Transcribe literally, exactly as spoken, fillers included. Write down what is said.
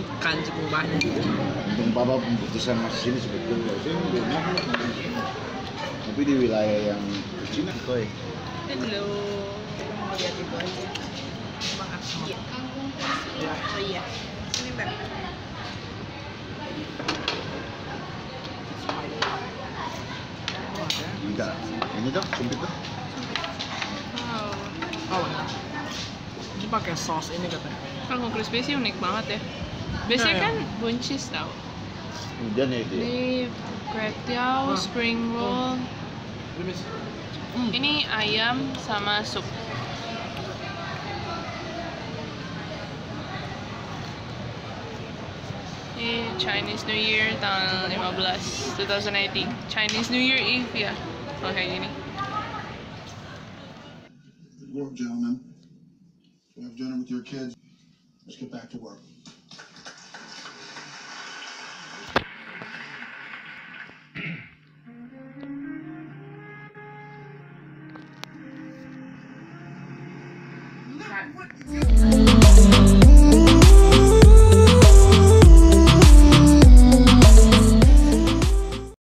makan cukup banyak. Untung papa memutuskan masih sini sebetulnya. Saya belum mau, tapi di wilayah yang Cina koi. Hello, mau lihat itu aja. Maaf. Iya. Oh iya. Sini Beb. Enggak, ini tuh sumpit tuh. Oh, ini pakai saus ini katanya. Kalau crispy sih unik banget ya. Biasanya Nah, kan buncis tau. Kemudian ya itu ya. Ini crab tiao, spring roll. Hmm. Ini ayam sama sup. Ini Chinese New Year tanggal lima belas dua ribu delapan belas. Chinese New Year Eve ya. Kalau kayak gini. Work, gentlemen. You have dinner with your kids. Let's get back to work. Nah.